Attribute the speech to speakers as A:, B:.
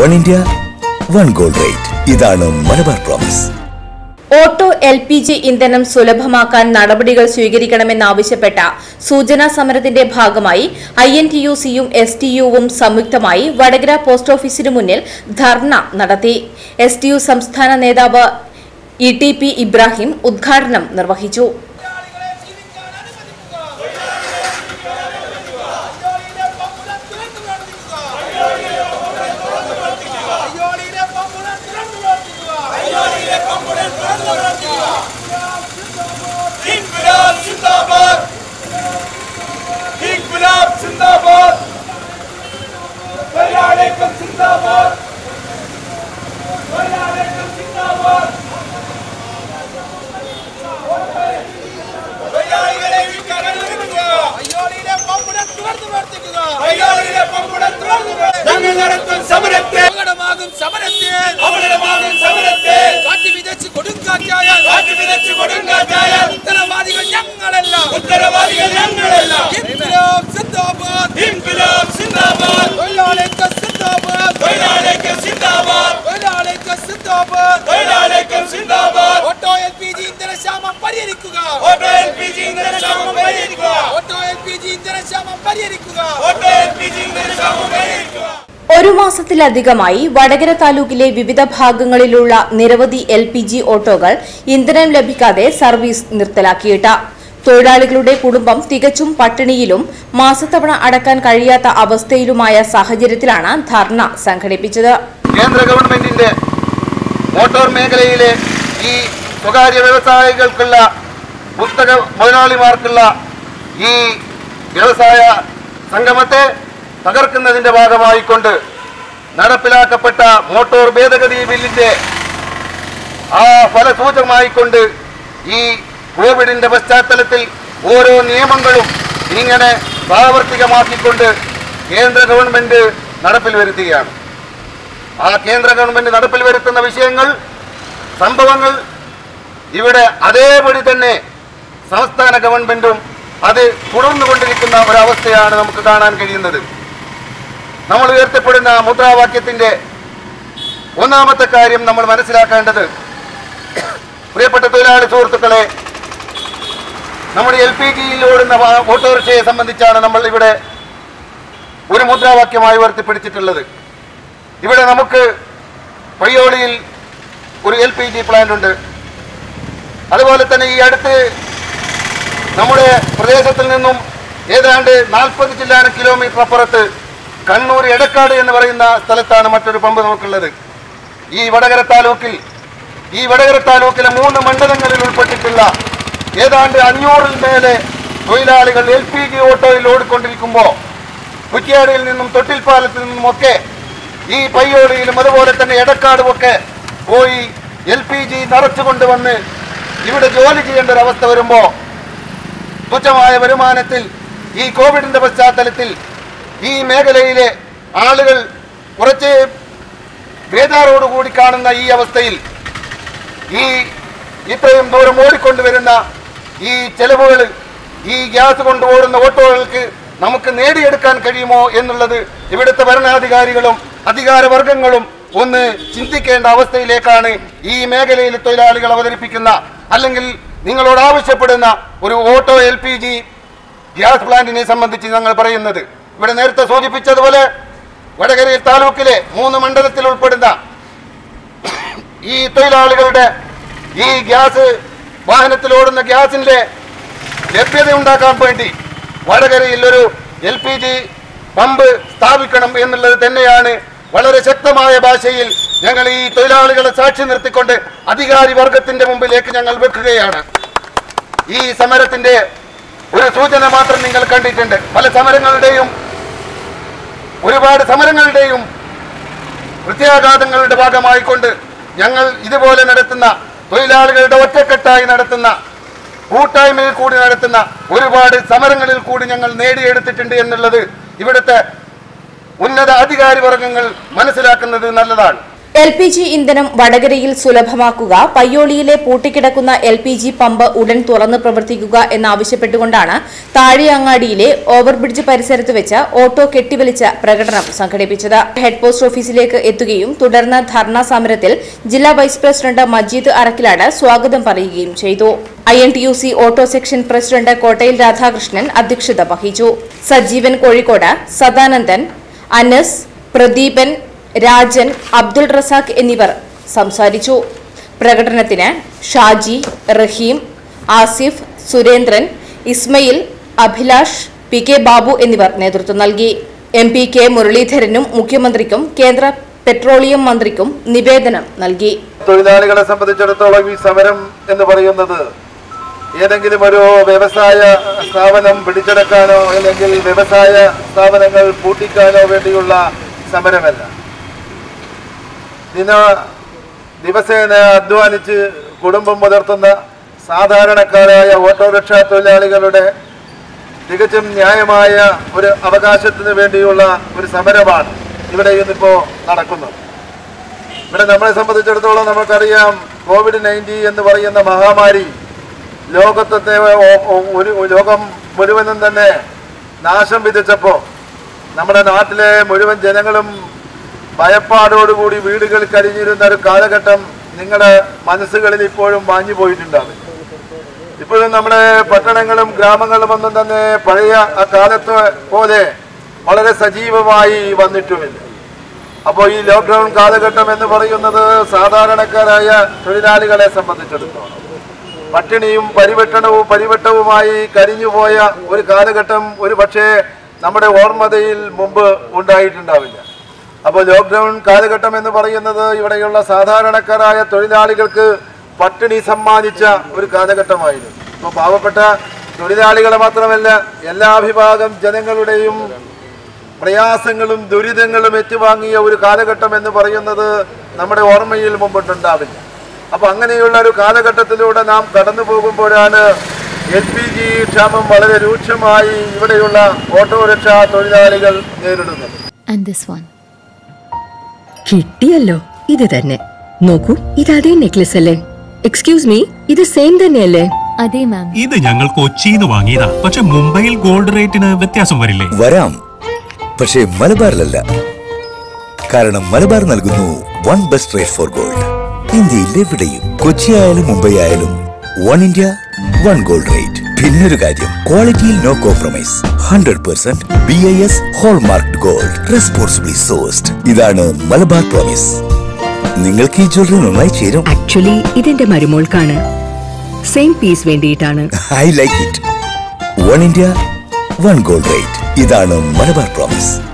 A: One India, one gold rate. ഇതാണ് Malabar promise.
B: Auto LPG ഇന്ധനം സുലഭമാക്കാൻ നടപടികൾ സ്വീകരിക്കണമെന്നാവശ്യപ്പെട്ട സൂചനാ സമരത്തിന്റെ ഭാഗമായി INTUCയും STUവും സംയുക്തമായി വടകര പോസ്റ്റ് ഓഫീസിനു മുന്നിൽ ധർണ നടത്തി. STU സംസ്ഥാന നേതാവ് ETP ഇബ്രാഹിം ഉദ്ഘാടനം നിർവഹിച്ചു. ഒരു മാസത്തിലധികമായി വടകര താലൂക്കിലെ വിവിധ ഭാഗങ്ങളിലുള്ള നിരവധി LPG ഓട്ടോകൾ ഇന്ധനം ലഭിക്കാതെ സർവീസ് നിർത്തലാക്കിയിട്ട് തൊഴിലാളികളുടെ കുടുംബം തികച്ചും പട്ടിണിയിലും മാസത്തവണ അടക്കാൻ കഴിയാത്ത അവസ്ഥയിലുമായ സാഹചര്യത്തിലാണ് ധർണ സംഘടിപ്പിച്ചത്.
C: കേന്ദ്ര ഗവൺമെന്റിന്റെ മോട്ടോർ മേഖലയിലെ ഈ സ്വകാര്യ വ്യവസായികൾക്കുള്ള പുസ്തക മുതലാളിമാർക്കുള്ള ഈ വ്യവസായ സംഗമത്തെ തകർക്കുന്നതിന്റെ ഭാഗമായിക്കൊണ്ട് നടപ്പിലാക്കപ്പെട്ട മോട്ടോർ ഭേദഗതി ബില്ലിന്റെ ആ ഫലസൂചകമായിക്കൊണ്ട് ഈ കോവിഡിന്റെ പശ്ചാത്തലത്തിൽ ഓരോ നിയമങ്ങളും ഇങ്ങനെ പ്രാവർത്തികമാക്കിക്കൊണ്ട് കേന്ദ്ര ഗവൺമെന്റ് നടപ്പിൽ വരുത്തുകയാണ്. ആ കേന്ദ്ര ഗവൺമെന്റ് നടപ്പിൽ വരുത്തുന്ന വിഷയങ്ങൾ, സംഭവങ്ങൾ ഇവിടെ അതേപടി തന്നെ സംസ്ഥാന ഗവൺമെന്റും അത് തുടർന്നുകൊണ്ടിരിക്കുന്ന ഒരവസ്ഥയാണ് നമുക്ക് കാണാൻ കഴിയുന്നത്. നമ്മൾ ഉയർത്തപ്പെടുന്ന മുദ്രാവാക്യത്തിന്റെ ഒന്നാമത്തെ കാര്യം നമ്മൾ മനസ്സിലാക്കേണ്ടത്, പ്രിയപ്പെട്ട തൊഴിലാളി സുഹൃത്തുക്കളെ, നമ്മുടെ LPGയിൽ ഓടുന്ന ഓട്ടോറിക്ഷയെ സംബന്ധിച്ചാണ് നമ്മൾ ഇവിടെ ഒരു മുദ്രാവാക്യമായി ഉയർത്തിപ്പിടിച്ചിട്ടുള്ളത്. ഇവിടെ നമുക്ക് പയ്യോളിയിൽ ഒരു LPG പ്ലാന്റ് ഉണ്ട്. അതുപോലെ തന്നെ ഈ അടുത്ത് നമ്മുടെ പ്രദേശത്തിൽ നിന്നും ഏതാണ്ട് 40 ചില്ലാന കിലോമീറ്റർ അപ്പുറത്ത് കണ്ണൂർ എടക്കാട് എന്ന് പറയുന്ന സ്ഥലത്താണ് മറ്റൊരു പമ്പ് നമുക്കുള്ളത്. ഈ വടകര താലൂക്കിലെ 3 മണ്ഡലങ്ങളിൽ ഉൾപ്പെട്ടിട്ടുള്ള ഏതാണ്ട് 500-ൽ മേലെ തൊഴിലാളികൾ LPG ഓട്ടോയിൽ ഓടിക്കൊണ്ടിരിക്കുമ്പോൾ കുറ്റ്യാടിയിൽ നിന്നും തൊട്ടിൽപ്പാലത്തിൽ നിന്നുമൊക്കെ ഈ പയ്യോളിയിലും അതുപോലെ തന്നെ എടക്കാടുമൊക്കെ പോയി LPG നിറച്ചുകൊണ്ടുവന്ന് ഇവിടെ ജോലി ചെയ്യേണ്ട ഒരവസ്ഥ വരുമ്പോൾ തുച്ഛമായ വരുമാനത്തിൽ ഈ കോവിഡിന്റെ പശ്ചാത്തലത്തിൽ ഈ മേഖലയിലെ ആളുകൾ കുറച്ച് ബേജാറോടുകൂടി കാണുന്ന ഈ അവസ്ഥയിൽ ഈ ഇത്രയും ദൂരം ഓടിക്കൊണ്ടുവരുന്ന ഈ ചെലവുകൾ ഈ ഗ്യാസ് കൊണ്ട് ഓടുന്ന ഓട്ടോകൾക്ക് നമുക്ക് നേടിയെടുക്കാൻ കഴിയുമോ എന്നുള്ളത് ഇവിടുത്തെ ഭരണാധികാരികളും അധികാരവർഗങ്ങളും ഒന്ന് ചിന്തിക്കേണ്ട അവസ്ഥയിലേക്കാണ് ഈ മേഖലയിൽ തൊഴിലാളികൾ അവതരിപ്പിക്കുന്ന അല്ലെങ്കിൽ നിങ്ങളോട് ആവശ്യപ്പെടുന്ന ഒരു ഓട്ടോ LPG ഗ്യാസ് പ്ലാന്റിനെ സംബന്ധിച്ച് ഞങ്ങൾ പറയുന്നത്. ഇവിടെ നേരത്തെ സൂചിപ്പിച്ചതുപോലെ വടകര താലൂക്കിലെ 3 മണ്ഡലത്തിൽ ഉൾപ്പെടുന്ന ഈ തൊഴിലാളികളുടെ ഈ ഗ്യാസ് വാഹനത്തിൽ ഓടുന്ന ഗ്യാസിന്റെ ലഭ്യത ഉണ്ടാക്കാൻ വേണ്ടി വടകരയിൽ ഒരു LPG പമ്പ് സ്ഥാപിക്കണം എന്നുള്ളത് തന്നെയാണ് വളരെ ശക്തമായ ഭാഷയിൽ ഞങ്ങൾ ഈ തൊഴിലാളികളെ സാക്ഷി നിർത്തിക്കൊണ്ട് അധികാരി വർഗത്തിന്റെ മുമ്പിലേക്ക് ഞങ്ങൾ വെക്കുകയാണ്. ഈ സമരത്തിന്റെ ഒരു സൂചന മാത്രം നിങ്ങൾ കണ്ടിട്ടുണ്ട്. പല സമരങ്ങളുടെയും ഒരുപാട് സമരങ്ങളുടെയും പ്രത്യാഘാതങ്ങളുടെ ഭാഗമായിക്കൊണ്ട് ഞങ്ങൾ ഇതുപോലെ നടത്തുന്ന തൊഴിലാളികളുടെ ഒറ്റക്കെട്ടായി നടത്തുന്ന കൂട്ടായ്മയിൽ കൂടി നടത്തുന്ന ഒരുപാട് സമരങ്ങളിൽ കൂടി ഞങ്ങൾ നേടിയെടുത്തിട്ടുണ്ട് എന്നുള്ളത് ഇവിടുത്തെ ഉന്നത അധികാരി വർഗങ്ങൾ മനസ്സിലാക്കുന്നത് നല്ലതാണ്.
B: LPG ഇന്ധനം വടകരയിൽ സുലഭമാക്കുക, പയ്യോളിയിലെ പൂട്ടിക്കിടക്കുന്ന LPG പമ്പ് ഉടൻ തുറന്ന് പ്രവർത്തിക്കുക എന്നാവശ്യപ്പെട്ടുകൊണ്ടാണ് താഴെയങ്ങാടിയിലെ ഓവർബ്രിഡ്ജ് പരിസരത്ത് വെച്ച് ഓട്ടോ കെട്ടിവലിച്ച പ്രകടനം സംഘടിപ്പിച്ചത്. ഹെഡ് പോസ്റ്റ് ഓഫീസിലേക്ക് എത്തുകയും തുടർന്ന് ധർണാ സമരത്തിൽ ജില്ലാ വൈസ് പ്രസിഡന്റ് മജീദ് അറക്കിലാട് സ്വാഗതം പറയുകയും ചെയ്തു. INTUC ഓട്ടോ സെക്ഷൻ പ്രസിഡന്റ് കോട്ടയിൽ രാധാകൃഷ്ണൻ അധ്യക്ഷത വഹിച്ചു. സജീവൻ കോഴിക്കോട്, സദാനന്ദൻ, അനസ്, പ്രദീപൻ, രാജൻ, അബ്ദുൾ റസാഖ് എന്നിവർ സംസാരിച്ചു. പ്രകടനത്തിന് ഷാജി, റഹീം, ആസിഫ്, സുരേന്ദ്രൻ, ഇസ്മയിൽ, അഭിലാഷ്, PK ബാബു എന്നിവർ നേതൃത്വം നൽകി. MP K മുരളീധരനും മുഖ്യമന്ത്രിക്കും കേന്ദ്ര പെട്രോളിയം മന്ത്രിക്കും നിവേദനം നൽകി.
C: തൊഴിലാളികളെ സംബന്ധിച്ചിടത്തോളം ഈ സമരം എന്ന് പറയുന്നത് ഏതെങ്കിലും ഒരു വ്യവസായ സ്ഥാപനം പിടിച്ചെടുക്കാനോ അല്ലെങ്കിൽ വ്യവസായ സ്ഥാപനങ്ങൾ പൂട്ടിക്കാനോ വേണ്ടിയുള്ള സമരമല്ല. ദിവസേന അധ്വാനിച്ച് കുടുംബം പുലർത്തുന്ന സാധാരണക്കാരായ ഓട്ടോറിക്ഷ തൊഴിലാളികളുടെ തികച്ചും ന്യായമായ ഒരു അവകാശത്തിന് വേണ്ടിയുള്ള ഒരു സമരമാണ് ഇവിടെ ഇന്നിപ്പോൾ നടക്കുന്നത്. ഇവിടെ നമ്മളെ സംബന്ധിച്ചിടത്തോളം നമുക്കറിയാം, COVID-19 എന്ന് പറയുന്ന മഹാമാരി ലോകം മുഴുവനും തന്നെ നാശം വിധിച്ചപ്പോൾ നമ്മുടെ നാട്ടിലെ മുഴുവൻ ജനങ്ങളും ഭയപ്പാടോടുകൂടി വീടുകളിൽ കഴിഞ്ഞിരുന്ന ഒരു കാലഘട്ടം നിങ്ങളുടെ മനസ്സുകളിൽ ഇപ്പോഴും മാഞ്ഞു പോയിട്ടുണ്ടാവും. ഇപ്പോഴും നമ്മുടെ പട്ടണങ്ങളും ഗ്രാമങ്ങളും ഒന്നും തന്നെ പഴയ ആ കാലത്ത് പോലെ വളരെ സജീവമായി വന്നിട്ടുമില്ല. അപ്പോൾ ഈ ലോക്ക്ഡൗൺ കാലഘട്ടം എന്ന് പറയുന്നത് സാധാരണക്കാരായ തൊഴിലാളികളെ സംബന്ധിച്ചിടത്തോളം പട്ടിണിയും പരിവട്ടവുമായി കരിഞ്ഞുപോയ ഒരു കാലഘട്ടം ഒരു പക്ഷേ നമ്മുടെ ഓർമ്മതയിൽ മുമ്പ് ഉണ്ടായിട്ടുണ്ടാവില്ല. അപ്പോൾ ലോക്ക്ഡൗൺ കാലഘട്ടം എന്ന് പറയുന്നത് ഇവിടെയുള്ള സാധാരണക്കാരായ തൊഴിലാളികൾക്ക് പട്ടിണി സമ്മാനിച്ച ഒരു കാലഘട്ടമായിരുന്നു. അപ്പോൾ പാവപ്പെട്ട തൊഴിലാളികളെ മാത്രമല്ല എല്ലാ വിഭാഗം ജനങ്ങളുടെയും പ്രയാസങ്ങളും ദുരിതങ്ങളും ഏറ്റുവാങ്ങിയ ഒരു കാലഘട്ടം എന്ന് പറയുന്നത് നമ്മുടെ ഓർമ്മയിൽ മുമ്പിട്ടുണ്ടാവില്ല. അപ്പോൾ അങ്ങനെയുള്ള ഒരു കാലഘട്ടത്തിലൂടെ നാം കടന്നു പോകുമ്പോഴാണ് LPG ക്ഷാമം വളരെ രൂക്ഷമായി ഇവിടെയുള്ള ഓട്ടോറിക്ഷ തൊഴിലാളികൾ നേരിടുന്നത്.
D: കിട്ടിയല്ലോ, ഇത് തന്നെ നോക്കൂ. ഇത് അതേ നെക്ലസ് അല്ലേ? എക്സ്ക്യൂസ് മീ, ഇത് സെയിം തന്നെയല്ലേ?
E: അതെ മാം.
F: ഇത് ഞങ്ങൾ കൊച്ചിന്ന് വാങ്ങിയതാ. പക്ഷെ മുംബൈയിൽ ഗോൾഡ് റേറ്റിന് വ്യത്യാസം വരില്ലേ?
A: വരാം, പക്ഷേ മലബാറിലല്ല. കാരണം മലബാർ നൽകുന്നു one best rate for gold. ഇന്ത്യയിൽ എവിടെയും, കൊച്ചി ആയാലും മുംബൈ ആയാലും, one India one gold rate. പിന്നൊരു കാര്യം, ക്വാളിറ്റിയിൽ no compromise. 100% BIS hallmark gold, responsibly sourced. ഇതാണ് മലബാർ പ്രോമിസ്. നിങ്ങൾക്ക് ഈ ജ്വല്ലറി നന്നായി ചേരും.
D: ആക്ച്വലി ഇതെന്റെ മരുമോൾക്കാണ്. സെയിം പീസ് വേണ്ടിയിട്ടാണ്.
A: I like it. One India one gold rate. ഇതാണ് മലബാർ പ്രോമിസ്.